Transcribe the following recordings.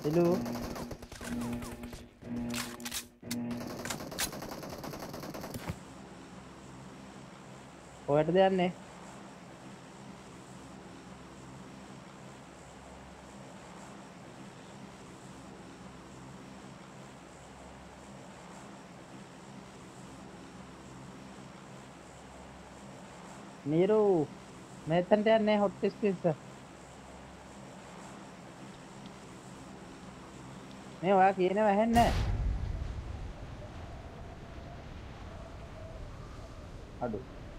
Hello. කොහෙටද යන්නේ? නීරු මෙතනට යන්නේ හොට් ස්පේස් එක. මේ ඔයා කියනවා ඇහෙන්නේ නැහැ. අඩු.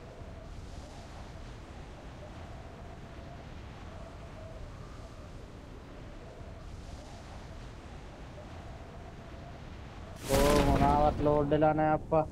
මොනවත් ලෝඩ් වෙලා නැහැ අප්පා.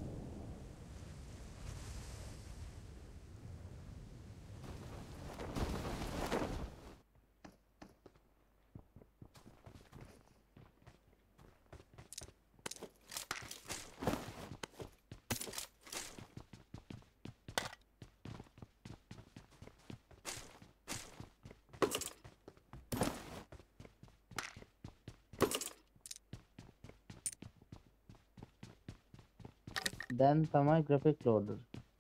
දැන් තමයි graphic loader.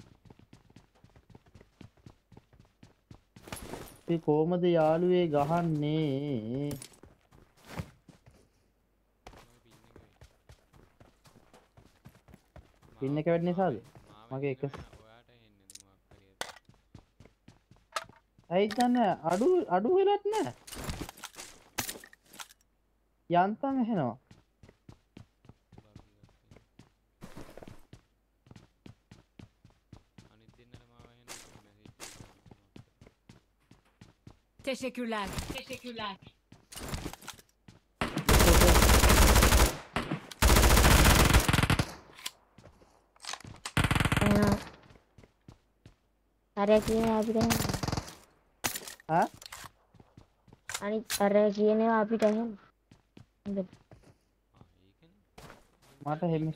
අපි කොහමද යාළුවේ ගහන්නේ? පින් එක වැඩි නිසාද? මගේ එක ඇයි දන්නේ අඩු වෙලත් නැහැ. යන්තම් එහෙනවා. Teşekkürler. Teşekkürler. අර කියනවා අපිට හා? අනිත් අර කියනවා අපිට හොඳ. මට හැම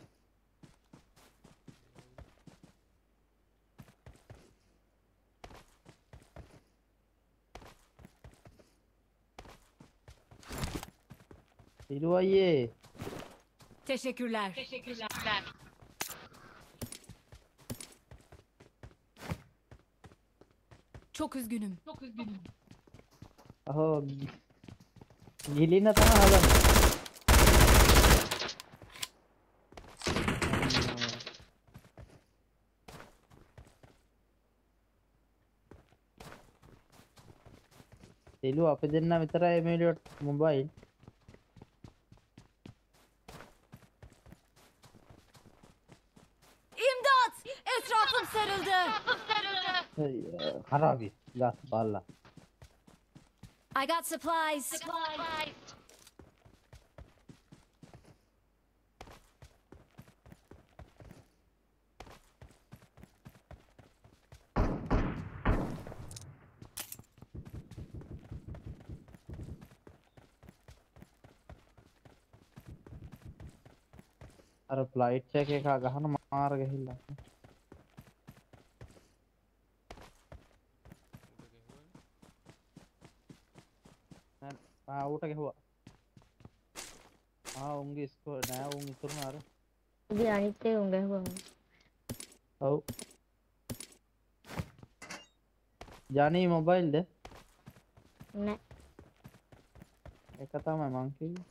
İlvayye. Teşekkürler. Teşekkürler. Çok üzgünüm. Çok üzgünüm. Aho. Gilina tamam adam. Ilu අපේ දෙන්න විතරයි මේ mobile. İmdat! Etrafım sarıldı. Harabi. Gaz balla. I got supplies. අර ෆ්ලයිට් එකක ගහන මාර ගහිල්ලා. ඌට ගැහුවා. උන්ගේ ස්කෝර් නෑ උන් ඉතුරුන අර. ඉතින් අනිත් එක උන් ගැහුවා. ඔව්. ජානි මොබයිල්ද? නෑ. එක තමයි මං කිව්වේ.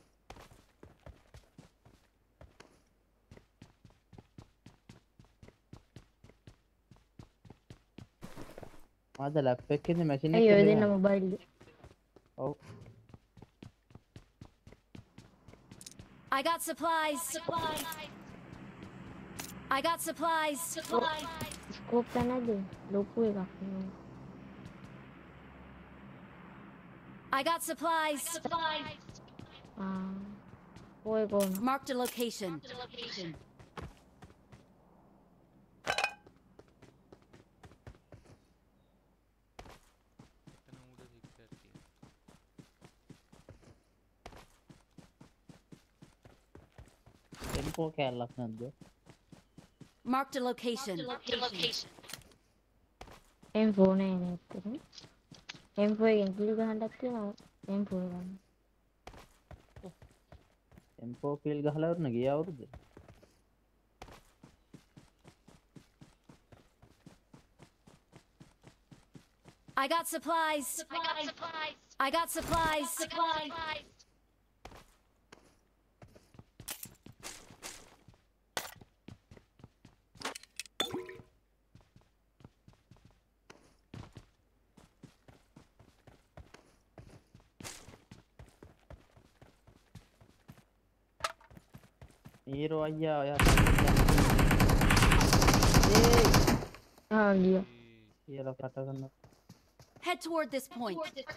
මාද ලැප් එකේ ඉන්නේ මැෂින් එකේ. අයියෝ දෙන්න මොබයිල්. ඔව්. I got supplies. I got supplies. Scope නැද්ද? ලොකු එකක්. I got supplies. ඔය කොහොම? Marked a location. එම්පෝ කැලක් නැද්ද? Marked a location. M4 නෑ නේද? M4 එකෙන් කිලි ගහන්නත් තියෙනවා. M4 ගන්න. M4 kill ගහලා වුණ ගිය අවුරුද්ද. I got supplies. I got supplies. ඊරෝ අයියා ඔයා ආ ගියා. කියලා කට ගන්න. Head toward this point.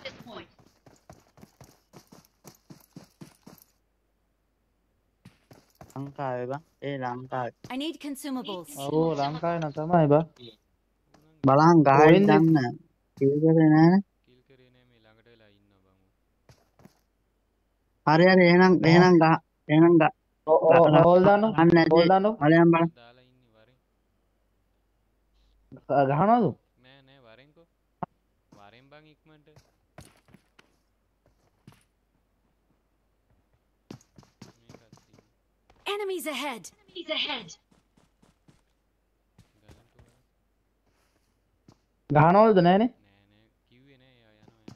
ලංකාවේ බං ඒ ලංකාවේ I need consumables. ඔව් ලංකාවේ නම් තමයි බා. බලහන් ගහයි කොහෙන්ද? දන්න කිල් කරේ නෑනේ කිල් කරේ නෑ මේ ළඟට වෙලා ඉන්නවා බං. හරි හරි එහෙනම් ගහ හෝල් දාන්න. ගන්න නැති හෝල් දාන්න. බලයන් බලන්න දාලා ඉන්නේ වරෙන්. ගහනවද? නෑ නෑ වරෙන්කෝ. වරෙන් බං ඉක්මනට. මේකත් තියෙනවා. Enemies ahead. ගලන් තුවා. ගහනවද නෑනේ? නෑ නෑ කිව්වේ නෑ එයා යනවා.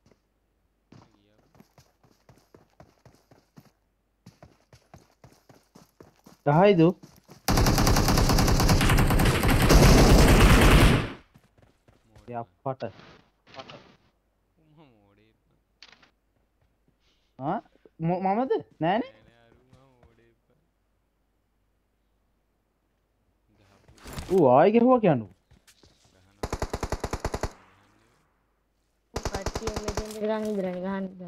ගියා. ගහයිද? මෝඩේ. යප්පට. උම්ම මෝඩේ. ආ මමද? නෑනේ. නෑ නෑ අරුම මෝඩේ. ගහපු ඌ ආයෙ ගහුවා කියන්නේ. කට්ටිය මෙතෙන් ගන් ඉදරනේ ගහන්න.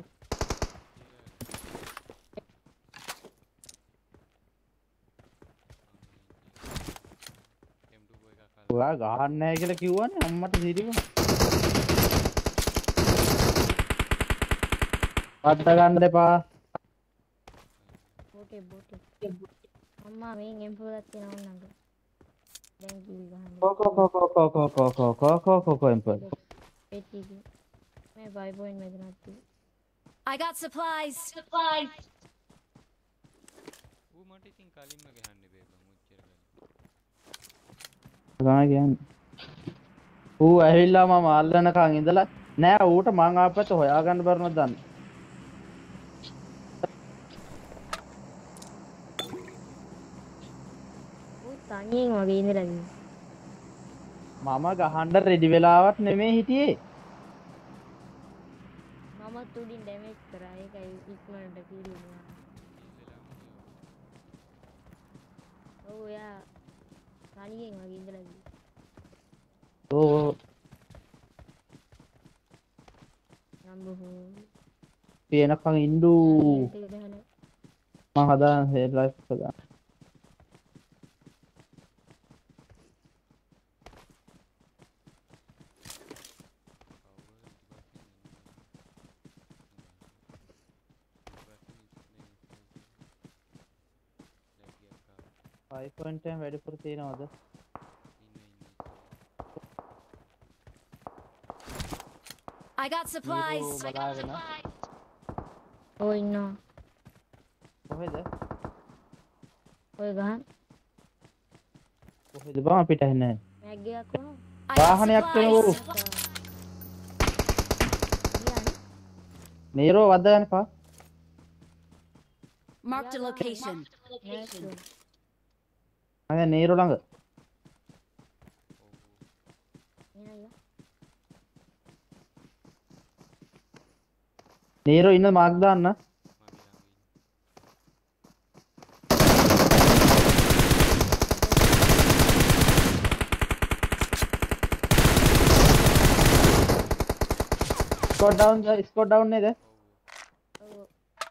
ඔයා ගහන්නේ නැහැ කියලා කිව්වනේ අම්මට සිරිම. වද්දා ගන්න එපා. බෝටේ. අම්මා මේන් M4 එකක් තියෙනවා නංග. දැන් කිවි ගහන්න. කො එම්පර්. ඒටි. මේ 5 point මෙතනක් තියෙනවා. I got supplies. ඌ මට ඉතින් කලින්ම ගහන්න බෑ බං ඔච්චර කලින්. ගාන කියන්නේ. ඌ ඇවිල්ලා මම අල්ලනකන් ඉඳලා නෑ ඌට මං ආපත් හොයාගන්න බැරුණාද දන්නේ. ඌ තනියෙන් වගේ ඉඳලා ගියා. මම ගහන්න රෙඩි වෙලාවක් නෙමෙයි හිටියේ. මම තුඩින් ඩැමේජ් කරා ඒකයි ඉක්මනට කිව්වේ. ඔව් යා තනියෙන් වගේ ඉඳලා ගියා. ඕ නම්බෝ පියනකන් ඉන්නු මං හදාන හේඩ් ලයිෆ් හදාන. ෆයිව් පොයින්ට් එකෙන් වැඩිපුර තියෙනවද? I got supplies. මීරු බලාගෙන ඔය ඉන්නවා. කොහෙද? ඔය ගහන් කොහෙද බං අපිට ඇහෙන්නේ නැහැ. මැග් එකක් වුණා. I got වාහනයක් වෙනවරු. supplies. ගියානේ. නීරෝ වද්ද ගන්න එපා. Marked a location. නෑ මම නීරෝ ළඟ. නෑ නීරෝ ඉන්න මාක් දාන්න. ස්කෝඩ් ඩවුන් නේද? ඔව්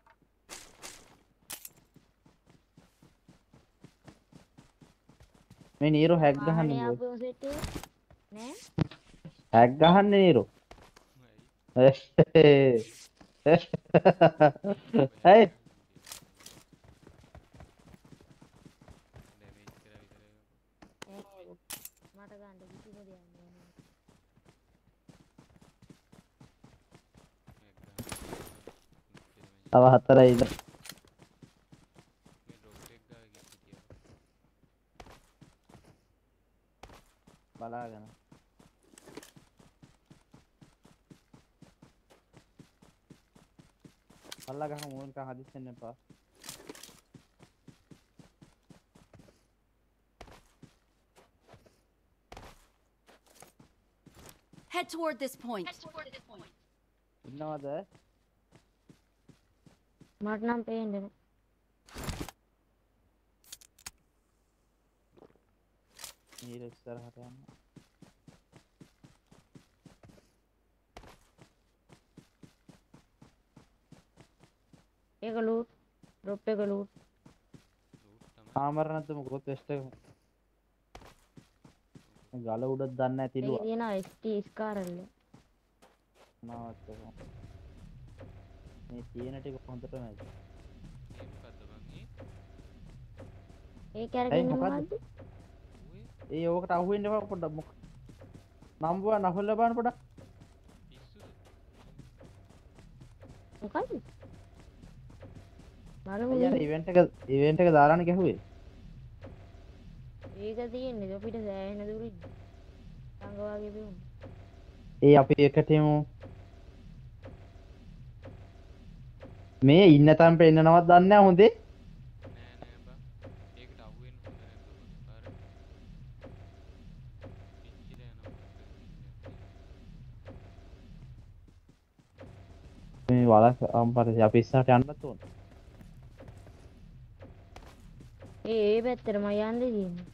මේ නීරෝ හැක් ගහන්නේ වාහනේ නෝ. ආපු සෙට් එක නෑ හැක් ගහන්නේ නීරෝ. hey මට ගන්න කිසිම දෙයක් නෑ. තව හතරයි ඉන්න. පල්ලා ගහමු ඕන එක හදිස්සෙන්න එපා. Head toward this point. ඉන්නවද? මට නම් පේන්නේ නැහැ. ඊට ඉස්සරහට යන්න. ඒක ලූට් ඩ්‍රොප් එක ලූට් ආමර නැද්ද මොකද වෙස්ට් එක? ගල උඩක් දන්නේ නැති ඒක ලුවා. තියෙනවා ST ස්කාරල්ල නවත් මේ තියෙන ටික හොඳටම ඇති. ඒ මොකද්ද බං ඒ? ඒක අරගෙන මොකද්ද? මොකද්ද ඌේ ඒ ඕකට අහු වෙන්න එපා පොඩ්ඩක් මොක. නම්බුවා නහල බලන්න පොඩ්ඩක්. පිස්සුද? මොකද්ද බලමු අයියා ඉවෙන්ට් එක දාලානේ ගැහුවේ. ඒක තියෙන්නේ අපිට සෑහෙන දුරින් සංග වගේ බිවුන ඒ අපි එකටම මේ ඉන්න තැන් පෙන්නනවත් දන්නේ නැහැ හොඳේ. නෑ නෑ බං. ඒකට අහු වෙන්න හොඳ නැද්ද බං? අර පිච්චිලා යනවා. මේ වලක් අම්පරේ අපි ඉස්සරහට යන්නත් ඕන. ඒ පැත්තට මම යන්න තියෙන්නේ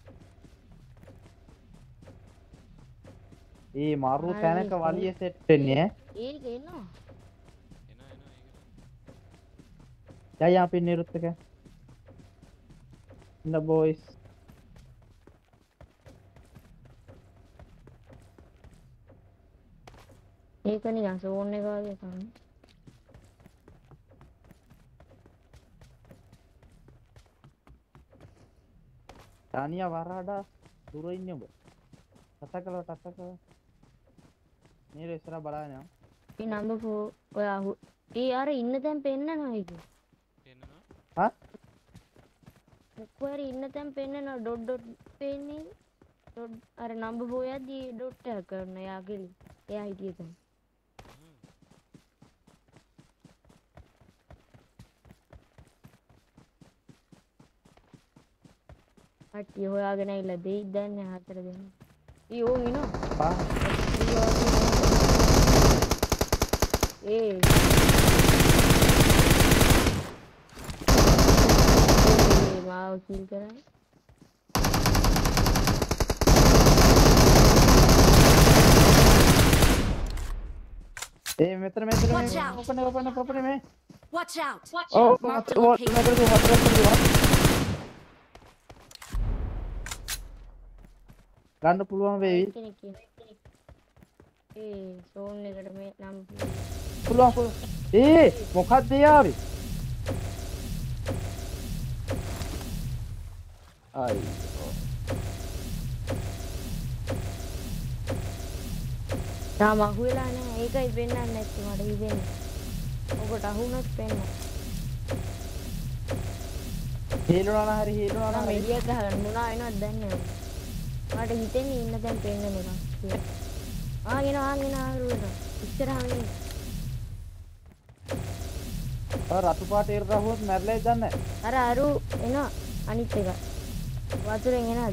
ඒ මාරු තැනක වලිය සෙට් වෙන්නේ ඈ. ඒක එනවා එනවා යයි අපි නිරුත් එක. ඉන්න බොයිස්. ඒක නිකන් සෝන් එක වගේ තමයි තානියා වරාඩා දුර ඉන්නේ ඔබ. ටටකල නේර ඉස්සරහ බලන්න යන්න. මේ නම්බර් 4 ඔය අහු ඒ අර ඉන්න තැන් පෙන්නනවා ඒක පේනවා. හා? මොකවර ඉන්න තැන් පෙන්නනවා ඩොට් ඩොට් පෙන්නේ ඩොට් අර නම්බර් 4 යද්දී ඩොට් එක කරන යා කෙලි එයා හිටිය තැන කට්ටිය හොයාගෙන ඇවිල්ලා දෙයි දැන්නේ හතර දෙනා ඊ ඕන් එනවා ඒ මාව කිල් කරා ඒ මෙතන Watch out. ඔපන මේ. Watch out. ඔව් Mark the ඔව් location. නේද ගන්න පුළුවන් වේවි. කෙනෙක් ඒ සෝන් එකට මේ නම් පුළුවන්. ඒ මොකක්ද යාවි? අයි. තාම අහුවෙලා නැහැ ඒකයි පෙන්වන්නේ නැත්තේ මට හිතෙන්නේ ඔකට අහුනොත් පෙන්න හේලුණා නම් හරි හේලුණා නම් මම හරි. එළිය ගහගන්න මොනවා වෙනවද දන්නේ නැහැ මට හිතෙන්නේ ඉන්න තැන් පෙන්නන එකක් කියලා ආගෙන ආරුවන ඉස්සරහම ඉන්න රතු පාට ඉර රහුවත් මැරෙලාද දන්නේ අර අරු එනවා අනිත් එක වතුරෙන් එනවාද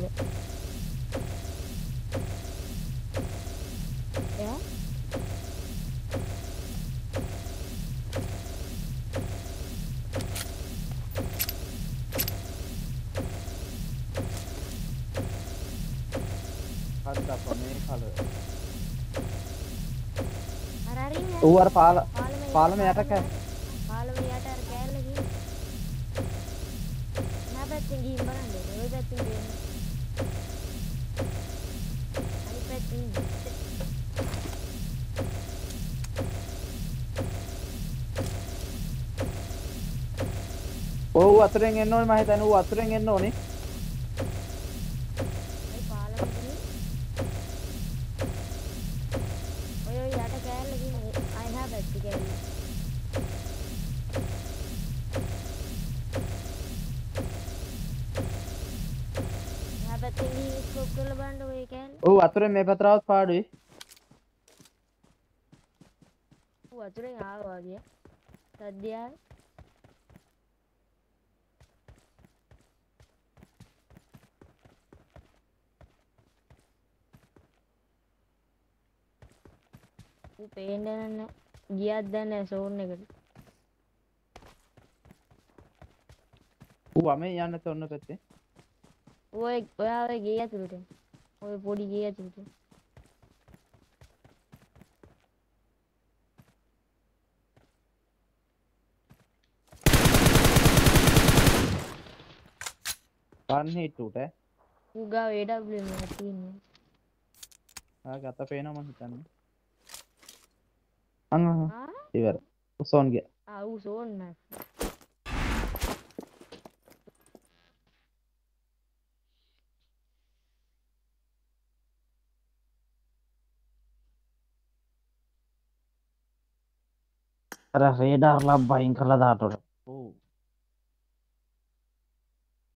එයා හරිද අප මේ කල. අර අරින්න ඌ අර පාලම යට කෑ. පාලම යට අර කෑල්ල ගිහින් නා පැත්තෙන් ගිහින් බලන්න ඔය පැත්තෙන් ගිහින් අනිත් පැත්තෙන් ඔව් අතරින් එන්න ඕනේ මම හිතන්නේ ඌ අතරින් එන්න ඕනේ. ඒ පාලම ගිහින් ඔය යට කෑල්ල ගිහින් අය නා පැත්තේ කෑල්ල නා පැත්තෙන් ගිහින් ස්කෝප් කරලා බලන්න ඔය කෑල්ල ඔව් අතරින් මේ පැතරවත් පාඩුයි. වතුරෙන් ආවා වගේ සද්දයා ඌ පේන්නේ නැහැ. ගියත් දැන් නැහැ සෝන් එකට. ඌ වමේ යන්න තොන්න පැත්තේ. ඔයා ඔය ගේ ඇතුළට. ඔය පොඩි ගේ ඇතුළට. One hit උට ඌ ගාව AWM එකක් තියෙනවා. ගත පේනවා මං හිතන්නේ. අං ආ ඉවර. උසෝන් ගියා. ඌ සෝන් නැහැ. අර රේඩාර් ලබ් වයින් කළා දාතොට.